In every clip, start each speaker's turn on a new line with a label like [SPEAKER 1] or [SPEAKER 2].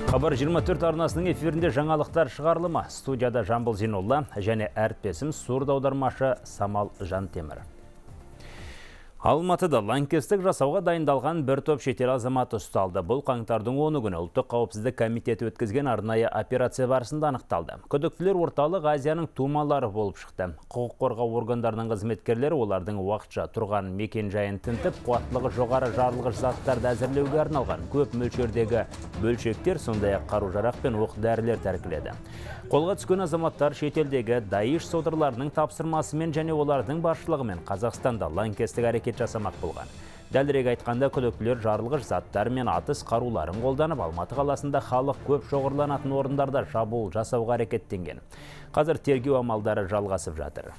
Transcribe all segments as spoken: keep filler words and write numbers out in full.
[SPEAKER 1] Хабар жиырма төрт арнасының эфирінде жаңалықтар шығарылымы. Студияда Жамбыл Зинолла және әріптесім сурд аудармашы Самал Жантемір. Алматыда лаңкестік жасауға дайындалған бір топ шетел азаматы ұсталды. Бұл қаңтардың оны күні ұлттық қауіпсіздік комитеті өткізген арнайы операция барысында анықталды. Күдіктілер орталық Азияның тумалары болып шықты. Құқық қорғау органдарының қызметкерлері олардың уақытша тұрған мекен жайын тінтіп, қуаттылығы жоғары жарылғыш заттарды әзірлеуге арналған көп мөлшердегі бөлшектер, сондай-ақ қару-жарақ пен оқ-дәрілер тәркіледі. Қолға түскен азаматтар шетелдегі Даиш содырларының тапсырмасымен және олардың басшылығымен Қазақстанда лаңкестік әрекет жасамақ болған. Дәлірек айтқанда, күдіктілер жарылғыш заттар мен атыс қаруларын қолданып, Алматы қаласында халық көп шоғырланатын орындарда шабуыл жасауға әрекеттенген. Қазір тергеу амалдары жалғасып жатыр.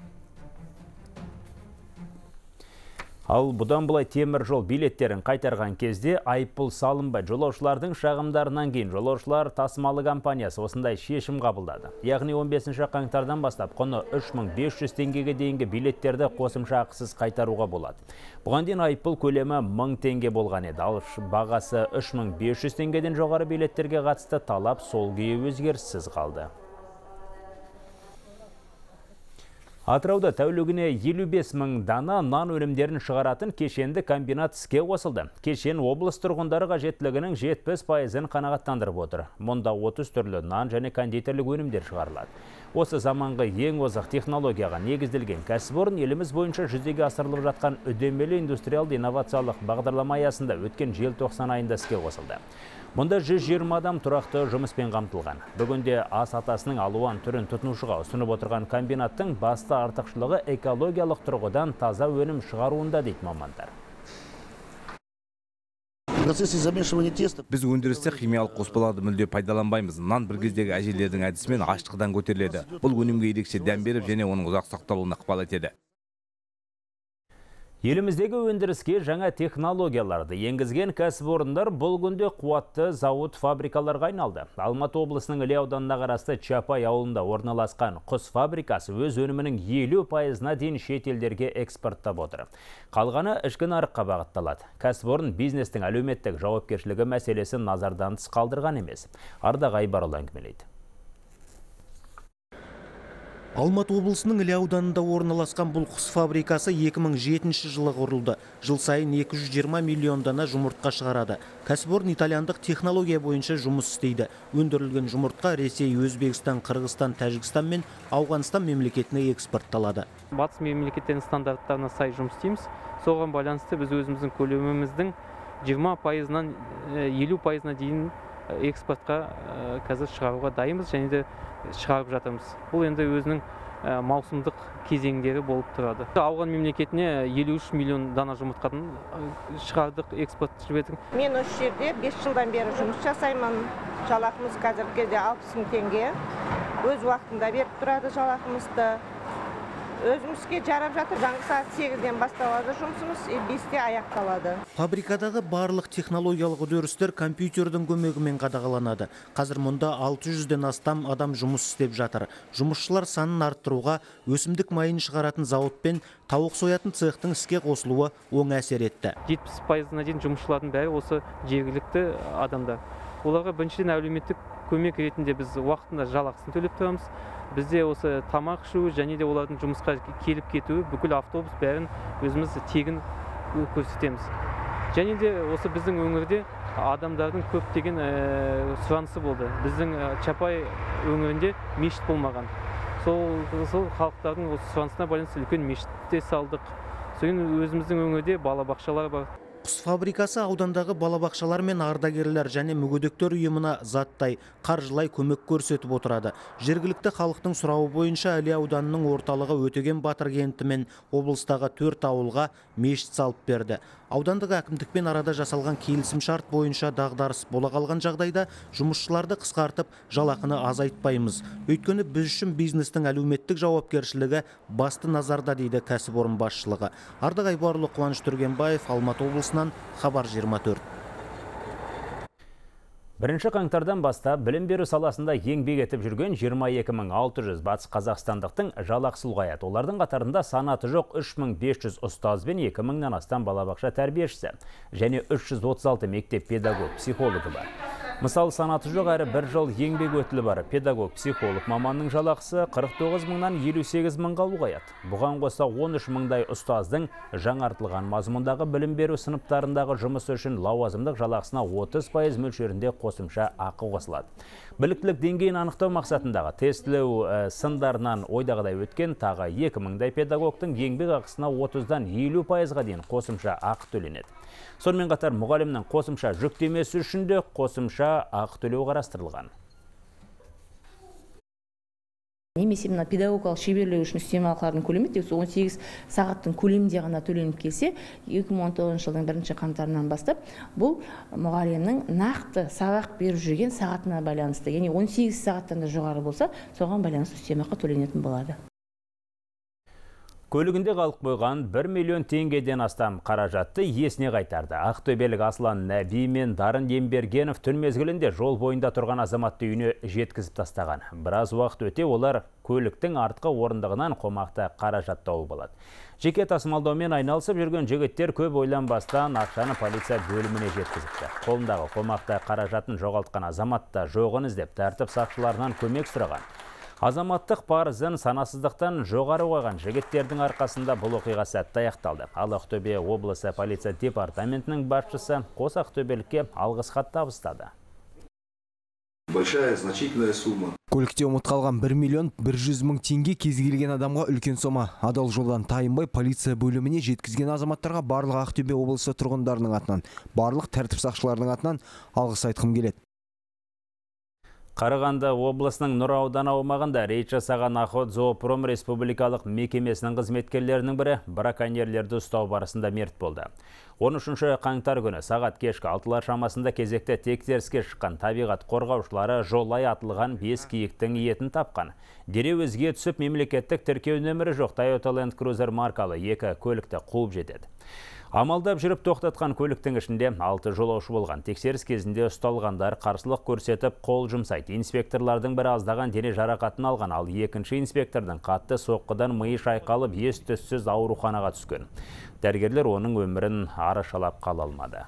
[SPEAKER 1] Ал бұдан былай темір жол билеттерін қайтарған кезде айыппұл салынбай. Жолаушылардың шағымдарынан кейін жолаушылар тасымалы компаниясы осындай шешім қабылдады. Яғни он бесінші қаңтардан бастап құны үш мың бес жүз теңгеге дейінгі билеттерді қосымша ақысыз қайтаруға болады. Бұған дейін айыппұл көлемі мың теңге болған еді. Ал бағасы үш мың бес жүз теңгеден жоғары билеттерге қатысты талап сол күйі өзгеріссіз қалды. Атырауда тәулігіне елу бес мың дана нан өнімдерін шығаратын кешенді комбинат іске қосылды. Кешен облыс тұрғындары қажеттілігінің жетпіс пайызын қанағаттандырып отыр. Мұнда отыз түрлі нан және кондитерлік өнімдер шығарылады. Осы заманғы ең озық технологияға негізделген кәсіпорын еліміз бойынша жүзеге асырылып жатқан үдемелі индустриалды инновациялық бағдарлама аясында өткен желтоқсан айында іске қосылды. Мұнда жүз жиырма адам тұрақты жұмыспен қамтылған. Бүгінде ас атасының алуан түрін тұтынушыға ұсынып отырған комбинаттың басты артықшылығы экологиялық тұрғыдан таза өнім шығаруында дейді мамандар.
[SPEAKER 2] Біз өндірісте химиялық қоспаларды мүлде пайдаланбаймыз. Нан бір кездегі әжелердің әдісімен аштықтан көтеріледі. Бұл өнімге ерекше дәм беріп және оның ұзақ сақталуына ықпал етеді.
[SPEAKER 1] Еліміздегі өндіріске жаңа технологияларды енгізген кәсіпорындар бұл күнде қуатты зауыт фабрикаларға айналды. Алматы облысының Іле ауданына қарасты Чапай ауылында орналасқан құс фабрикасы өз өнімінің елу пайызына дейін шетелдерге экспорттап отыр. Қалғаны ішкі нарыққа бағытталады. Кәсіпорын бизнестің әлеуметтік жауапкершілігі мәселесі назардан тыс қалдырған емес. Ардақ Айбарұлы әңгімелейді.
[SPEAKER 3] Алматы облысының Іле ауданында орналасқан бұл құс фабрикасы екі мың жетінші жылы құрылды. Жыл сайын екі жүз жиырма миллион дана жұмыртқа шығарады. Кәсіпорын итальяндық технология бойынша жұмыс істейді. Өндірілген жұмыртқа Ресей, Өзбекстан, Қырғызстан, Тәжікстан мен Ауғанстан мемлекетіне экспортталады.
[SPEAKER 4] Батыс мемлекеттерінің стандарттарына сай жұмыс істейміз. Соған байланысты біз өзіміздің көлеміміздің жиырма пайызынан елу пайызына дейін экспортқа қазір шығаруға дайынбыз және де шығарып жатырмыз. Бұл енді өзінің маусымдық кезеңдері болып тұрады. Ауған мемлекетіне елу үш миллион дана жұмыртқадан шығардық, экспорт жібердік.
[SPEAKER 5] Мен осы жерде бес жылдан бері жұмыс жасаймын. Жалақымыз қазіргі кезде алпыс мың теңге. Өз уақытында беріп тұрады жалақымызды. Өзімізге жарап жатыр. Таңғы сағат сегізден басталады жұмысымыз, бесте аяқталады.
[SPEAKER 3] Фабрикадағы барлық технологиялық үдерістер компьютердің көмегімен қадағаланады. Қазір мұнда алты жүзден астам адам жұмыс істеп жатыр. Жұмысшылар санын арттыруға өсімдік майын шығаратын зауыт пен тауық соятын цехтың іске қосылуы оң әсер етті.
[SPEAKER 4] жетпіс пайызына дейін жұмысшылардың бәрі осы жергілікті адамдар. Оларға біріншіден әлеуметтік көмек ретінде біз уақытында жалақысын төлеп тұрамыз. Бізде осы тамақ ішу және де олардың жұмысқа келіп кетуі, бүкіл автобус бәрін өзіміз тегін көрсетеміз. Және де осы біздің өңірде адамдардың көптеген сұранысы болды. Біздің Чапай өңірінде мешіт болмаған. Сол халықтардың осы сұранысына байланысты үлкен мешітте салдық. Содан өзіміздің өңірде балабақшалар бар.
[SPEAKER 3] Құс фабрикасы аудандағы балабақшалар мен ардагерлер және мүгедектер ұйымына заттай, қаржылай көмек көрсетіп отырады. Жергілікті халықтың сұрауы бойынша Іле ауданының орталығы Өтеген Батыр кенті мен облыстағы төрт ауылға мешіт салып берді. Аудандық әкімдікпен арада жасалған келісім шарт бойынша дағдарыс бола қалған жағдайда жұмысшыларды қысқартып, жалақыны азайтпаймыз. Өйткені біз үшін бизнестің әлеуметтік жауапкершілігі басты назарда дейді кәсіпорын басшылығы. Ардақ Айбарұлы, Қуаныш Түргенбаев, Алматы облысынан, Хабар жиырма төрт.
[SPEAKER 1] Бірінші қаңтардан бастап білім беру саласында еңбек етіп жүрген жиырма екі мың алты жүз батыс қазақстандықтың жалақысы ұлғаяды. Олардың қатарында санаты жоқ үш мың бес жүз ұстаз бен екі мыңнан астам балабақша тәрбиешісі және үш жүз отыз алты мектеп педагог, психологы бар. Мысал санаты жоқ әрі бір жыл еңбек өтілі бар педагог, психолог маманның жалақысы қырық тоғыз мыңнан елу сегіз мыңға ұлғаяды. Бұған қоса он үш мыңдай ұстаздың жаңартылған мазмұндағы білім беру сыныптарындағы жұмысы үшін лауазымдық жалақысына отыз пайыз мөлшерінде қосымша ақы қосылады. Біліктілік деңгейін анықтау мақсатындағы тестілеу сындарынан ойдағыдай өткен тағы екі мыңдай педагогтың еңбек ақысына отыздан елу пайызға дейін қосымша ақы төленеді. Сонымен қатар мұғалімнің қосымша жүктемесі үшін де қосымша ақы төлеу қарастырылған.
[SPEAKER 6] Немесе мына педагогикалық шеберлігі үшін үстемақылардың көлемі тек он сегіз сағаттың көлемінде ғана төленіп келсе, екі мың он тоғызыншы жылдың бірінші қаңтарынан бастап бұл мұғалімнің нақты сабақ беріп жүрген сағатына байланысты. Яғни он сегіз сағаттан да жоғары болса, соған байланысты үстемақы төленетін болады.
[SPEAKER 1] Көлігінде қалып қойған бір миллион теңгеден астам қаражатты иесіне қайтарды. Ақтөбелік Аслан Нәби мен Дарын Ембергенов түн мезгілінде жол бойында тұрған азаматты үйіне жеткізіп тастаған. Біраз уақыт өте олар көліктің артқы орындығынан қомақты қаражат тауып алады. Жеке тасымалдаумен айналысып жүрген жігіттер көп ойланбастан ақшаны полиция бөліміне жеткізіпті. Қолындағы қомақты қаражатын жоғалтқан азамат та жоғын іздеп тәртіп сақшыларынан көмек сұраған. Азаматтық парызын санасыздықтан жоғары қойған жігіттердің арқасында бұл оқиға сәтті аяқталды. Ал Ақтөбе облысы полиция департаментінің басшысы қос ақтөбелікке алғыс хат табыстады.
[SPEAKER 7] Большая, значительная сумма.
[SPEAKER 2] Көлікте ұмыт қалған бір миллион бір жүз мың теңге кез келген адамға үлкен сома. Адал жолдан тайынбай полиция бөліміне жеткізген азаматтарға барлық Ақтөбе облысы тұрғындарының атынан, барлық тәртіп сақшыларының атынан алғыс айтқым келеді.
[SPEAKER 1] Қарағанды облысының Нұра ауданы аумағында рейд жасаған Охотзоопром республикалық мекемесінің қызметкерлерінің бірі браконьерлерді ұстау барысында мерт болды. он үшінші қаңтар күні сағат кешкі алтылар шамасында кезекті тексеріске шыққан табиғат қорғаушылары жолай атылған бес киіктің етін тапқан. Дереу ізге түсіп мемлекеттік тіркеу нөмірі жоқ Toyota Land Cruiser маркалы екі көлікті қуып жетеді. Амалдап жүріп тоқтатқан көліктің ішінде алты жолаушы болған. Тексеріс кезінде ұсталғандар қарсылық көрсетіп қол жұмсайды. Инспекторлардың бірі аздаған дене жарақатын алған, ал екінші инспектордың қатты соққыдан миы шайқалып ес-түссіз ауруханаға түскен. Дәрігерлер оның өмірін арашалап қала алмады.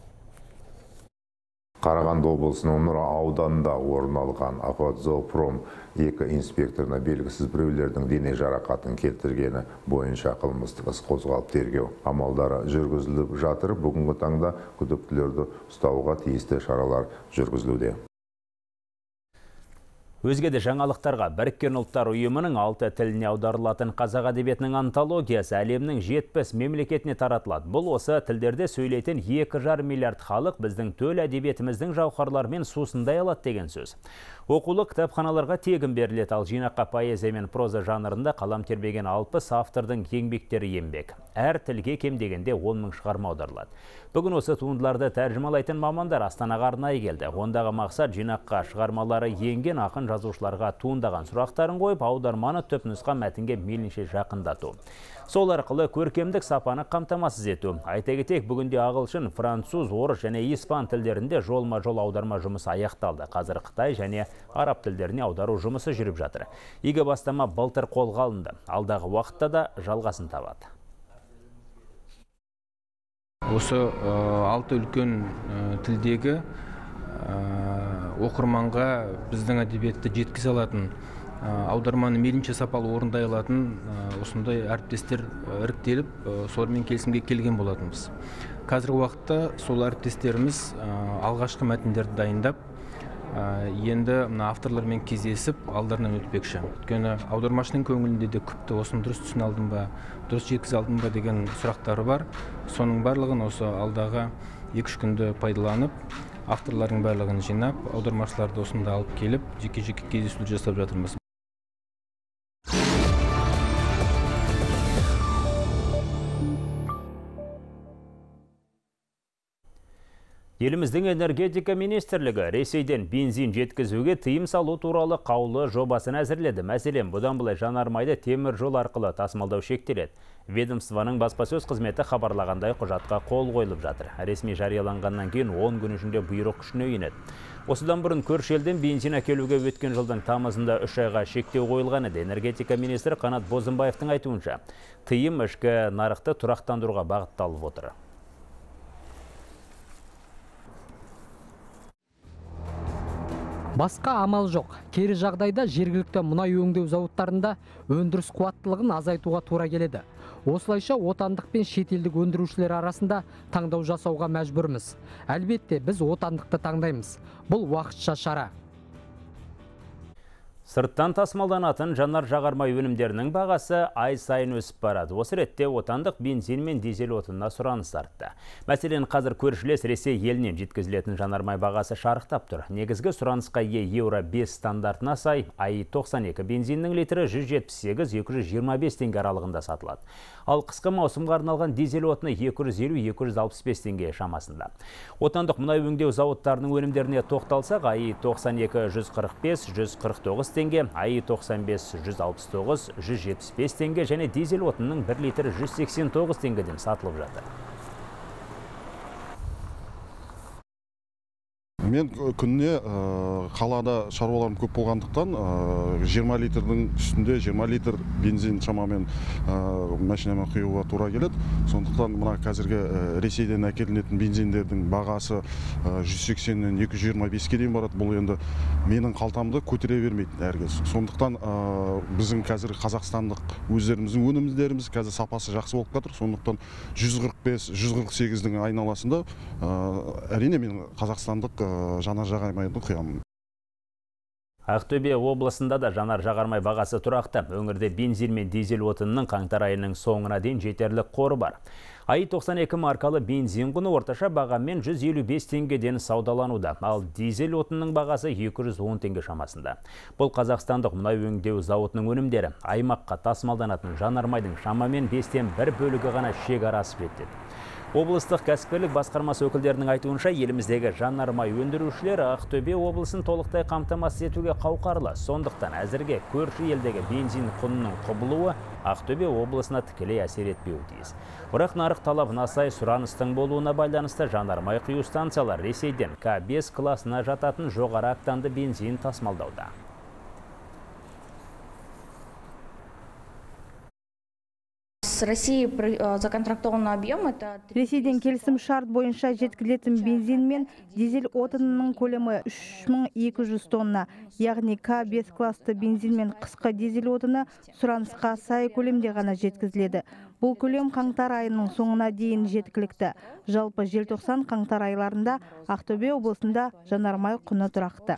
[SPEAKER 8] Қарағанды облысының Нұра ауданында орын алған Охотзоопром екі инспекторына белгісіз біреулердің дене жарақатын келтіргені бойынша қылмыстық іс қозғалып тергеу амалдары жүргізіліп жатыр. Бүгінгі таңда күдіктілерді ұстауға тиісті шаралар жүргізілуде.
[SPEAKER 1] Өзге де жаңалықтарға Біріккен ұлттар ұйымының алты тіліне аударылатын қазақ әдебиетінің антологиясы әлемнің жетпіс мемлекетіне таратылады. Бұл осы тілдерде сөйлейтін екі жарым миллиард халық біздің төл әдебиетіміздің жауһарларымен сусындай алады деген сөз. Оқулық кітапханаларға тегін беріледі, ал жинаққа поэзия мен проза жанрында қалам тербеген алпыс автордың еңбектері енбек. Әр тілге кем дегенде он мың шығарма аударылады. Бүгін осы туындыларды тәржімалайтын мамандар Астанаға арнайы келді. Ондағы мақсат жинаққа шығармалары енген ақын жазушыларға туындаған сұрақтарын қойып, аударманы түпнұсқа мәтінге мейлінше жақындату. Сол арқылы көркемдік сапаны қамтамасыз ету. Айта кетейік, бүгінде ағылшын, француз, орыс және испан тілдерінде жолма-жол аударма жұмысы аяқталды. Қазір Қытай және араб тілдеріне аудару жұмысы жүріп жатыр. Игі бастама былтыр қолға алынды. Алдағы уақытта да жалғасын табады.
[SPEAKER 9] Осы алты үлкен тілдегі оқырманға біздің әдебиетті жеткізе алатын, аударманы мейлінше сапалы орындай алатын осындай әріптестер іріктеліп, солармен келісімге келген болатынбыз. Қазіргі уақытта сол әріптестеріміз алғашқы мәтіндерді дайындап, енді авторлармен кездесіп алдарынан өтпекші. Өйткені аудармашының көңілінде де күпті осыны дұрыс түсіне алдым ба, дұрыс жеткізе алдым ба деген сұрақтары бар. Соның барлығын осы алдағы екі-үш күнді пайдаланып, авторлардың барлығын жинап, аудармашыларды осында алып келіп, жеке-жеке кездесулер жасап жатырмыз.
[SPEAKER 1] Еліміздің энергетика министрлігі Ресейден бензин жеткізуге тыйым салу туралы қаулы жобасын әзірледі. Мәселен, бұдан былай жанармайды темір жол арқылы тасымалдау шектеледі. Ведомствоның баспасөз қызметі хабарлағандай құжатқа қол қойылып жатыр. Ресми жарияланғаннан кейін он күн ішінде бұйрық күшіне енеді. Осыдан бұрын көрші елден бензин әкелуге өткен жылдың тамызында үш айға шектеу қойылған еді. Энергетика министрі Қанат Бозымбаевтың айтуынша, тыйым ішкі нарықты тұрақтандыруға бағытталып отыр.
[SPEAKER 7] Басқа амал жоқ. Кері жағдайда жергілікті мұнай өңдеу зауыттарында өндіріс қуаттылығын азайтуға тура келеді. Осылайша отандық пен шетелдік өндірушілер арасында таңдау жасауға мәжбүрміз. Әлбетте, біз отандықты таңдаймыз. Бұл уақытша шара.
[SPEAKER 1] Сырттан тасымалданатын жанар жағармай өнімдерінің бағасы ай сайын өсіп барады. Осы ретте отандық бензин мен дизель отынына сұраныс артты. Мәселен, қазір көршілес Ресей елінен жеткізілетін жанармай бағасы шарықтап тұр. Негізгі сұранысқа ие еуро бес стандартына сай ай тоқсан екі бензиннің литрі жүз жетпіс сегіз - екі жүз жиырма бес теңге аралығында сатылады. Ал қысқы маусымға арналған дизель отыны екі жүз елу - екі жүз алпыс бес теңге шамасында. Отандық мұнай өңдеу зауыттарының өнімдеріне тоқталсақ, ай тоқсан екі жүз қырық бес - жүз қырық тоғыз теңге, ай тоқсан бес жүз алпыс тоғыз - жүз жетпіс бес теңге және дизель отынның бір литрі жүз сексен тоғыз теңгеден сатылып жатыр.
[SPEAKER 10] Мен күніне қалада шаруаларым көп болғандықтан жиырма литрдің үстінде жиырма литр бензин шамамен машинама құюға тура келеді. Сондықтан мына қазіргі Ресейден әкелінетін бензиндердің бағасы жүз сексеннен екі жүз жиырма беске дейін барады. Бұл енді менің қалтамды көтере бермейді әркез. Сондықтан біздің қазір қазақстандық өздеріміздің өнімдеріміз қазір сапасы жақсы болып жатыр. Сондықтан жүз қырық бес - жүз қырық сегіздің айналасында әрине мен қазақстандық жанар жағармайды құямын.
[SPEAKER 1] Ақтөбе облысында да жанар жағармай бағасы тұрақты. Өңірде бензин мен дизель отынының қаңтар айының соңына дейін жетерлік қоры бар. ай тоқсан екі маркалы бензин құны орташа бағамен жүз елу бес теңгеден саудалануда, ал дизель отынның бағасы екі жүз он теңге шамасында. Бұл қазақстандық мұнай өңдеу зауытының өнімдері. Аймаққа тасымалданатын жанармайдың шамамен бестен бір бөлігі ғана шекара асып жетеді. Облыстық кәсіпкерлік басқармасы өкілдерінің айтуынша, еліміздегі жанармай өндірушілер Ақтөбе облысын толықтай қамтамасыз етуге қауқарлы. Сондықтан әзірге көрші елдегі бензин құнының құбылуы Ақтөбе облысына тікелей әсер етпеуі тиіс. Бірақ нарық талабына сай сұраныстың болуына байланысты жанармай құю станциялар Ресейден К бес класына жататын жоғары октанды бензин тасымалдауда.
[SPEAKER 11] Ресейден келісім шарт бойынша жеткізілетін бензин мен дизель отынының көлемі үш мың екі жүз тонна, яғни К бес класты бензин мен қысқы дизель отыны сұранысқа сай көлемде ғана жеткізіледі. Бұл көлем қаңтар айының соңына дейін жеткілікті. Жалпы желтоқсан қаңтар айларында Ақтөбе облысында жанармай құны тұрақты.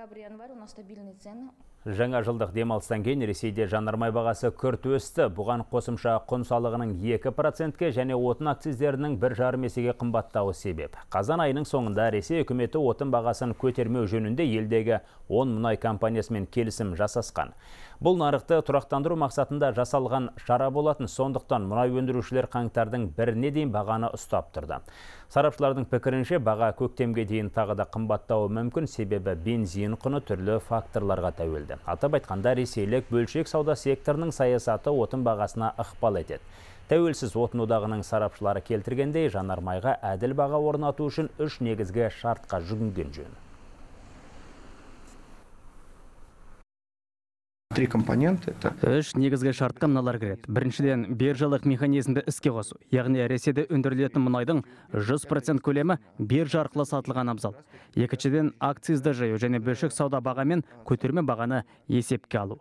[SPEAKER 1] Жаңа жылдық демалыстан кейін Ресейде жанармай бағасы күрт өсті. Бұған қосымша құн салығының екі процентке және отын акциздерінің бір жарым есеге қымбаттауы себеп. Қазан айының соңында Ресей үкіметі отын бағасын көтермеу жөнінде елдегі он мұнай компаниясымен келісім жасасқан. Бұл нарықты тұрақтандыру мақсатында жасалған шара болатын, сондықтан мұнай өндірушілер қаңтардың біріне дейін бағаны ұстап тұрды. Сарапшылардың пікірінше баға көктемге дейін тағы да қымбаттауы мүмкін, себебі бензин құны түрлі факторларға тәуелді. Атап айтқанда, ресейлік бөлшек сауда секторының саясаты отын бағасына ықпал етеді. Тәуелсіз отын одағының сарапшылары келтіргендей, жанармайға әділ баға орнату үшін үш негізгі шартқа жүгінген жөн.
[SPEAKER 12] Три компоненты.
[SPEAKER 7] Үш негізгі шартқа мыналар кіреді. Біріншіден, биржалық механизмді іске қосу. Яғни Ресейде өндірілетін мұнайдың жүз процент көлемі биржа арқылы сатылған абзал. Екіншіден, акцизді жаю және бөлшек сауда бағамен көтерме бағаны есепке алу.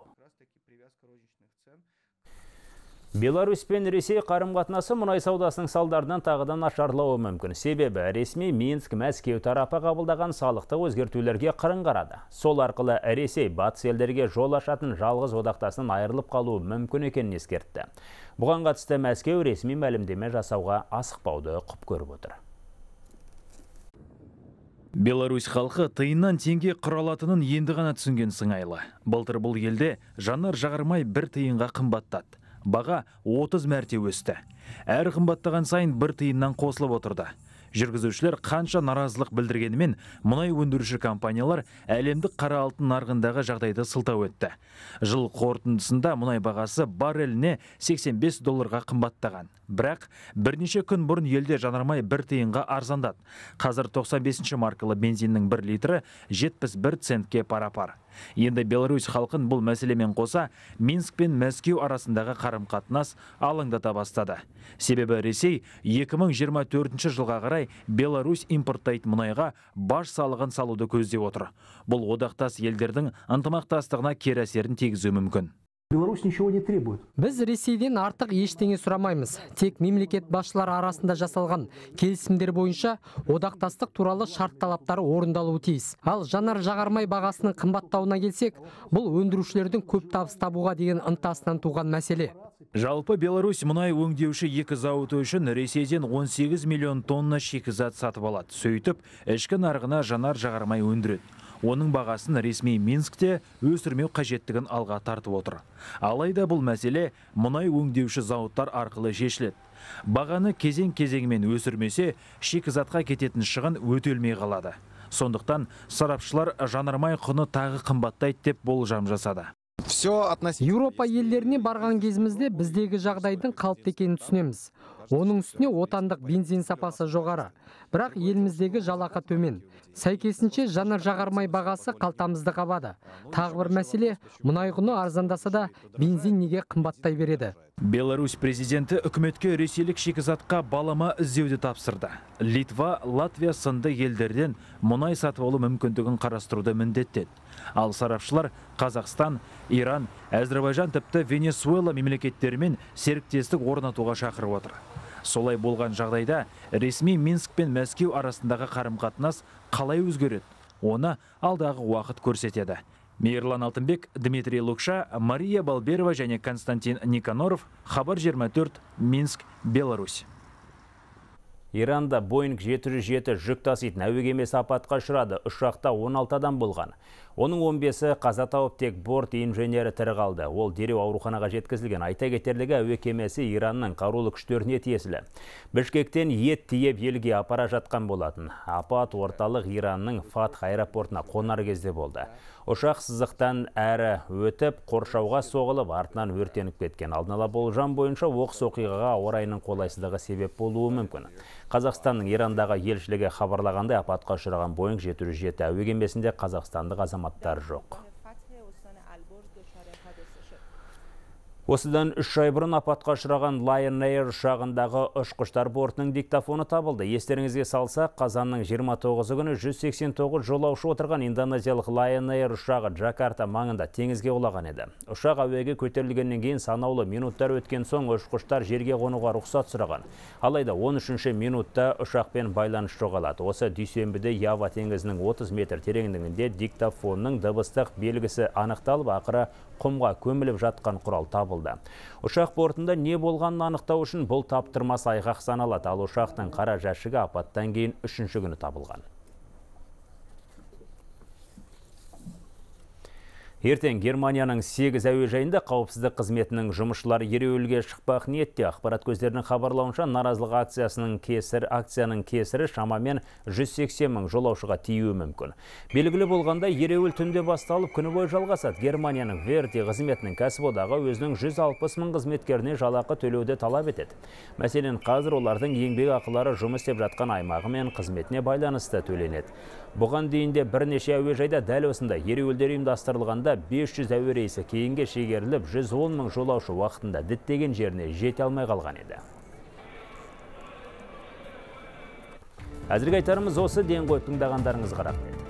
[SPEAKER 1] Беларусь пен Ресей қарым-қатынасы мұнай саудасының салдарынан тағыдан нашарлауы мүмкін. Себебі ресми Минск, Мәскеу тарапы қабылдаған салықты өзгертулерге қырын қарады. Сол арқылы Ресей батыс елдерге жол ашатын жалғыз одақтасынан айырылып қалуы мүмкін екенін ескертті. Бұған қатысты Мәскеу ресми мәлімдеме жасауға асықпауды құп көріп отыр.
[SPEAKER 13] Беларусь халқы тиыннан теңге құралатынын енді ғана түсінген сыңайлы. Былтыр бұл елде жанар жағармай бір тиынға қымбаттады. Баға отыз мәрте өсті. Әр қымбаттаған сайын бір тиыннан қосылып отырды. Жүргізушілер қанша наразылық білдіргенімен, мұнай өндіруші компаниялар әлемдік қара алтын нарығындағы жағдайды сылтау етті. Жыл қорытындысында мұнай бағасы барреліне сексен бес долларға қымбаттаған. Бірақ бірнеше күн бұрын елде жанармай бір тиынға арзандады. Қазір тоқсан бесінші маркалы бензиннің бір литрі жетпіс бір центке пара-пар. Енді Беларусь халқын бұл мәселемен қоса Минск пен Мәскеу арасындағы қарым-қатынас алаңдата бастады. Себебі Ресей екі мың жиырма төртінші жылға қарай Беларусь импорттайтын мұнайға баж салығын салуды көздеп отыр. Бұл одақтас елдердің ынтымақтастығына кері әсерін тигізуі мүмкін.
[SPEAKER 12] Беларусь ничего не требует.
[SPEAKER 7] Біз Ресейден артық ештеңе сұрамаймыз. Тек мемлекет басшылары арасында жасалған келісімдер бойынша одақтастық туралы шарт талаптары орындалуы тиіс. Ал жанар жағармай бағасының қымбаттауына келсек, бұл өндірушілердің көп табыс табуға деген ынтасынан туған мәселе.
[SPEAKER 13] Жалпы Беларусь мұнай өңдеуші екі зауыты үшін Ресейден он сегіз миллион тонна шикізат сатып алады. Сөйтіп, ішкі нарығына жанар жағармай өндіреді. Оның бағасын ресми Минскте өсірмеу қажеттігін алға тартып отыр. Алайда бұл мәселе мұнай өңдеуші зауыттар арқылы шешіледі. Бағаны кезең-кезеңмен өсірмесе, шикізатқа кететін шығын өтелмей қалады. Сондықтан сарапшылар жанармай құны тағы қымбаттайды деп болжам жасады.
[SPEAKER 7] Еуропа елдеріне барған кезімізде біздегі жағдайдың қалыпты екенін түсінеміз. Оның үстіне отандық бензин сапасы жоғары, бірақ еліміздегі жалақы төмен. Сәйкесінше жанар жағармай бағасы қалтамызды қабады. Тағы бір мәселе, мұнай құны арзандаса да бензин неге қымбаттай береді?
[SPEAKER 13] Беларусь президенті үкіметке ресейлік шикізатқа балама іздеуді тапсырды. Литва, Латвия сынды елдерден мұнай сатып алу мүмкіндігін қарастыруды міндеттеді. Ал сарапшылар Қазақстан, Иран, Әзербайжан тіпті Венесуэла мемлекеттерімен серіктестік орнатуға шақырып отыр. Солай болған жағдайда ресми Минск пен Мәскеу арасындағы қарым-қатынас қалай өзгереді? Оны алдағы уақыт көрсетеді. Мейірлан Алтынбек, Дмитрий Лукша, Мария Балберова және Константин Никаноров, Хабар жиырма төрт, Минск, Беларусь.
[SPEAKER 1] Иранда Боинг жеті жүз жеті жүк таситын әуе кемесі апатқа ұшырады. Ұшақта он алты адам болған. Оның он бесі қаза тауып, тек борт инженері тірі қалды. Ол дереу ауруханаға жеткізілген. Айта кетерлігі, әуе кемесі Иранның қарулы күштеріне тиесілі. Бішкектен ет тиеп елге апара жатқан болатын. Апат орталық Иранның Фатх аэропортына қонар кезде болды. Ұшақ сызықтан әрі өтіп, қоршауға соғылып, артынан өртеніп кеткен. Алдын ала болжам бойынша оқыс оқиғаға ауа райының қолайсыздығы себеп болуы мүмкін. Қазақстанның Ирандағы елшілігі хабарлағандай, апатқа ұшыраған Боинг жеті жүз жеті әуе кемесінде қазақстандық азаматтар жоқ. Осыдан үш ай бұрын апатқа ұшыраған Lion Air ұшағындағы ұшқыштар бортының диктофоны табылды. Естеріңізге салсақ, қазанның жиырма тоғызы күні жүз сексен тоғыз жолаушы отырған индонезиялық Lion Air ұшағы Джакарта маңында теңізге құлаған еді. Ұшақ әуеге көтерілгеннен кейін санаулы минуттар өткен соң ұшқыштар жерге қонуға рұқсат сұраған. Алайда он үшінші минутта ұшақпен байланыс жоғалады. Осы дүйсенбіде Ява теңізінің отыз метр тереңдігінде диктофонның дыбыстық белгісі анықталып, ақыры құмға көміліп жатқан құрал табылды. Ұшақ бортында не болғанын анықтау үшін бұл таптырмас айғақ саналады. Ал ұшақтың қара жәшігі апаттан кейін үшінші күні табылған. Ертең Германияның сегіз әуежайында қауіпсіздік қызметінің жұмысшылары ереуілге шықпақ ниетте. Ақпарат көздерінің хабарлауынша, наразылық акциясының кесір, акцияның кесірі шамамен жүз сексен мың жолаушыға тиюі мүмкін. Белгілі болғанда ереуіл түнде басталып, күні бойы жалғасады. Германияның Верди қызметінің кәсіподағы өзінің жүз алпыс мың қызметкеріне жалақы төлеуді талап етеді. Мәселен, қазір олардың еңбек ақылары жұмыс істеп жатқан аймағы мен қызметіне байланысты төленеді. Бұған дейінде бірнеше әуежайда дәл осында ереуілдер ұйымдастырылғанда бес жүз әуе рейсі кейінге шегеріліп, жүз он мың жолаушы уақытында діттеген жеріне жете алмай қалған еді. Әзірге айтарымыз осы. Ден қойып тыңдағандарыңызға рахмет.